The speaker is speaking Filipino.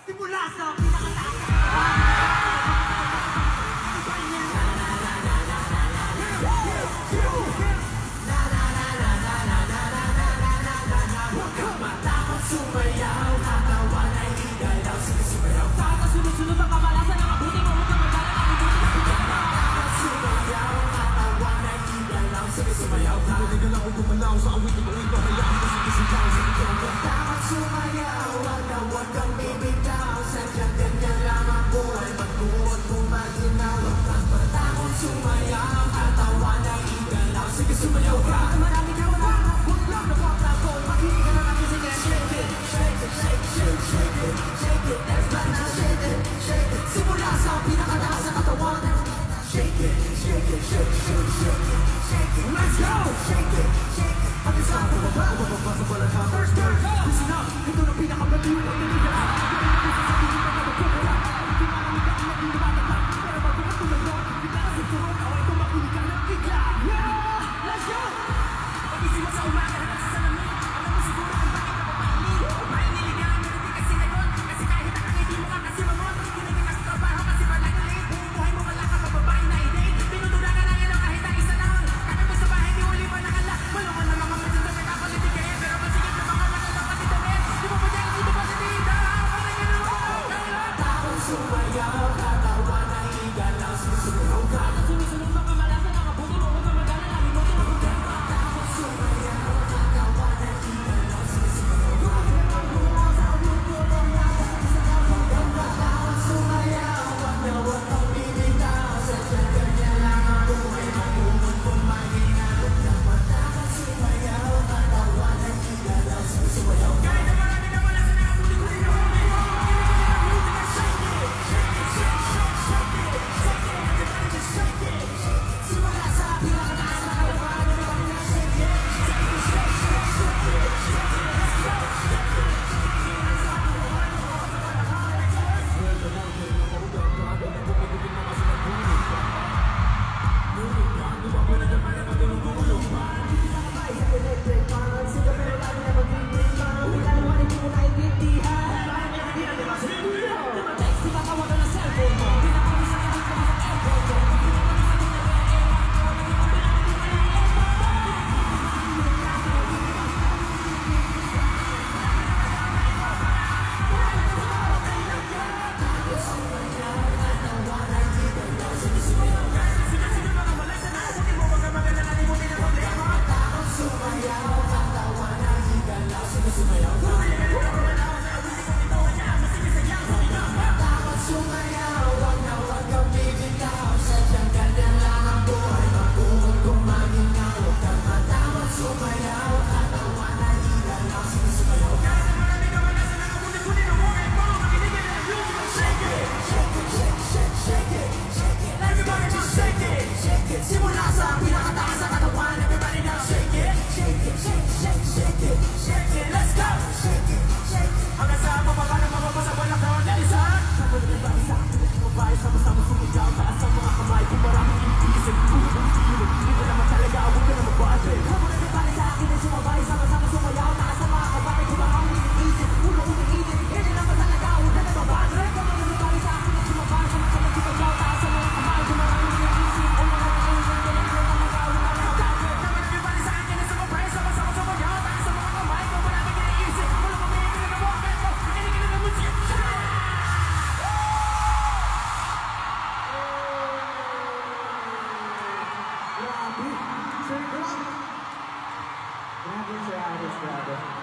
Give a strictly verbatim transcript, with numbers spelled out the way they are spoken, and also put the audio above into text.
Simula sa pinakataas. Sumayaw, katawan ay igalaw. Sige sumayaw, kakasunod-sunod ang kamalasan. Ang abuti mo, huwag ka magdala. Sumayaw, katawan ay igalaw. Sige sumayaw, kaligal ako gumalaw. Sa awitin mo ito, hayaan mo sa kisigaw. Sige sumayaw, dapat sumayaw. Huwag na huwag kang bibitaw. Sadyang ganyan lang ang buhay. Magbuot kung maginaw. Huwag kang matakot sumayaw. Katawan ay igalaw. Sige sumayaw ka. Marami ka wala. Huwag lang na huwag na ko. Makinig ka na natin. Sige, shake it. Shake it, shake, shake, shake it, shake it, everybody now shake it, shake it. Simula sa pinakataas sa katawan. Shake it, shake it, shake, shake, shake it, shake it. Let's go! Shake it, shake it. Hanggang sa bumaba, bumaba sa balakang. First turn, listen up. Ito na pinakabaliw ang niligaw. Let's go! Pag-isip mo sa umaga, hanggang sa salamin. Alam mo siguro ang bakit ako paili. May niligaw, meron din kasi ngayon. Kasi kahit ang hindi mo nga kasi mamon. Hindi ka kasi trabaho kasi malagalit. Buhay mo wala ka mababae na i-date. Pinutunan ka lang ilo kahit ang isa lang. Kami mo sa bahay, di uli pa nakala. Malungan na mga medyo na nagkakalitig kayo. Pero masigit na mga mga kapatid na men. Di mo ba dyan, hindi mo ba sa tita? Parang gano'n mo. Takong sumayaw, katawan na igalaw. Susunod ka. Sumusunod ka kamalasan. Ang abuti mo, huwag ka magala. Lagi mo tinutugyan. Takong sumayaw, katawan na igalaw. Susunod ka. Sumayaw, wag na wag kang bibitaw. Sadyang ganyan lang ang buhay. Magbuot kung maginaw. Huwag kang matakot sumayaw. Katawan na igalaw. Sumayaw ka. Kahit na marami na wala sa nakapulit-ulit na buhay mo. Shake it, shake it, shake, shake, shake it. Shake it, everybody just shake it. Simula sa pinakataas na katawan. Everybody now shake it. Shake it, shake, shake, shake it. Shake it, let's go. Shake it. Simula sa pinakataas sa katawan. Everybody now shake it. Shake it, shake, shake, shake it. Shake it, let's go. Shake it, shake it. Hanggang sa mababa na mababa sa balakang. Nalisan. Sabon na iba isa. Mabay, sama-sama sumigaw. Taas ang mga kamay. Kung maraming iniisip. Ulo kong pilit. Hindi ko naman talaga. Huwag ka na mabate. Sabon na iba sa akin ay sumabay. Sama-sama sumayaw. Taas ang mga kamay. Kung maraming iniisip. Ulo kong pilit. Hindi naman talaga. Huwag ka na mabate. Sabon na iba sa akin ay sumabay. Sama-sama sumayaw. Taas ang mga kamay. Kung maraming iniisip. Ulo kong Grabe, Sir Aris, grabe.